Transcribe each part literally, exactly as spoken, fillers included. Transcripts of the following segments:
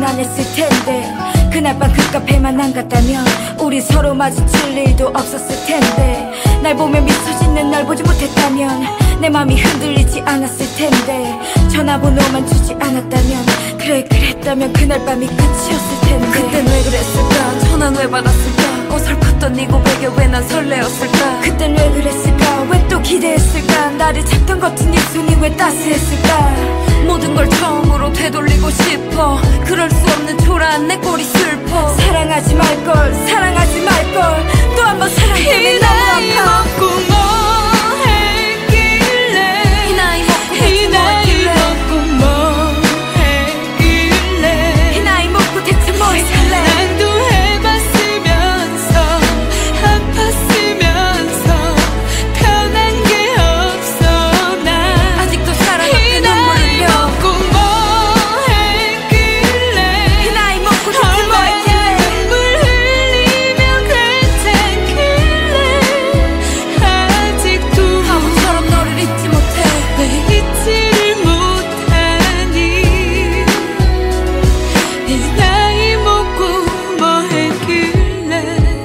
얘긴 안 했을 텐데 그날 밤 그 카페만 안 갔다면 우리 서로 마주칠 일도 없었을 텐데 날 보며 미소 짓는 날 보지 못했다면 내 맘이 흔들리지 않았을 텐데 전화번호만 주지 않았다면 그래 그랬다면 그날 밤이 끝이었을 텐데 그땐 왜 그랬을까 전화는 왜 받았을까 어설펐던 네 고백에 왜 난 설레었을까 그땐 왜 그랬을까 왜 또 기대했을까 나를 찾던 같은 네 손이 왜 따스했을까 모든 걸 처음으로 되돌리고 싶어 그럴 수 없는 초라한 내 꼴이 슬퍼 사랑하지 말걸 사랑하지 말걸 또 한 번 사랑하면 너무 아파 먹고 뭐했길래 이 나이 먹고 대체 뭐했길래 이 나이 먹고 대체 뭐했길래 난도 해봤으면서 아팠으면서 편한 게 없어 난 아직도 사랑 앞에 눈물을 흘려 먹고 뭐했길래 이 나이 먹고 대체 뭐했길래 눈물 흘리면 괜찮길래 아직도 바보처럼 너를 잊지 못해 왜 잊지를 못하니 이 나이 먹고 뭐했길래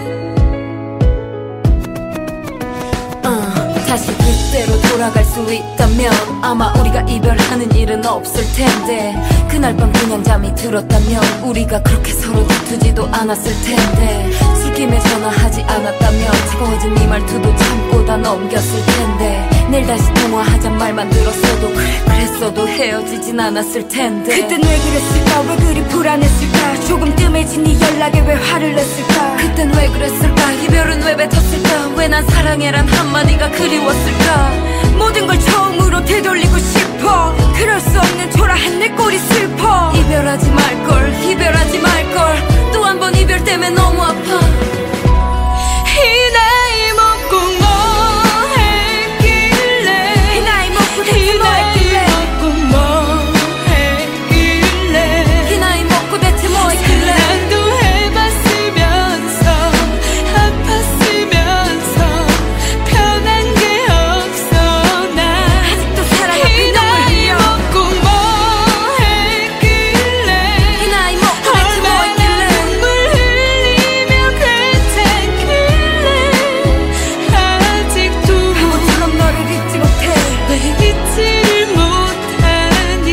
어, 다시 그때로 돌아갈 수 있다면 아마 우리가 이별하는 일은 없을 텐데 그날 밤 그냥 잠이 들었다면 우리가 그렇게 서로 다투지도 않았을 텐데 술김에 전화하지 않았다면 차가워진 네 말투도 참고 다 넘겼을 텐데 내일 다시 통화하잔 말만 들었어도 그래 그랬어도 헤어지진 않았을 텐데 그땐 왜 그랬을까 왜 그리 불안했을까 조금 뜸해진 네 연락에 왜 화를 냈을까 그땐 왜 그랬을까 이별은 왜 뱉었을까 왜 난 사랑해란 한마디가 그리웠을까 모든 걸 처음으로 되돌리고 싶어 그럴 수 없는 초라한 내 꼴이 슬퍼 이별하지 말걸 이별하지 말걸 또 한 번 이별 때문에 너무 아파 이 나이 먹고 뭐했길래 이 나이 먹고 대체 뭐했길래 이 나이 먹고 대체 뭐했길래 난도 해봤으면서 아팠으면서 편한 게 없어 난 아직도 사랑 앞에 이 눈물 나이 흘려 먹고 뭐했길래 이 나이 먹고 대체 얼마나 뭐했길래 눈물 흘리면 괜찮길래 아직도 바보처럼 너를 잊지 못해 왜 잊지를 못하니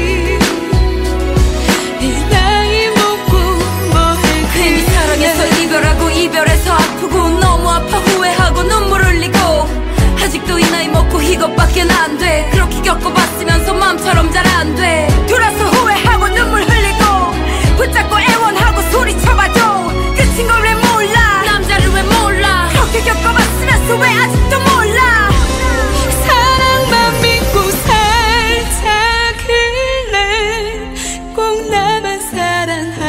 이 나이 먹고 뭐했길래 괜히 사랑해서 이별하고 이별해서 아프고 너무 아파 후회하고 눈물 흘리고 아직도 이 나이 먹고 이것밖엔 안 돼 그렇게 겪어봤으면서 맘처럼 잘 안 돼 돌아서 후회하고 눈물 흘리고 붙잡고 애원하고 소리쳐봐도 끝인 걸 왜 몰라 남자를 왜 몰라 그렇게 겪어봤으면서 왜 아직도 몰라 사랑만 믿고 살자길래 꼭 나만 사랑하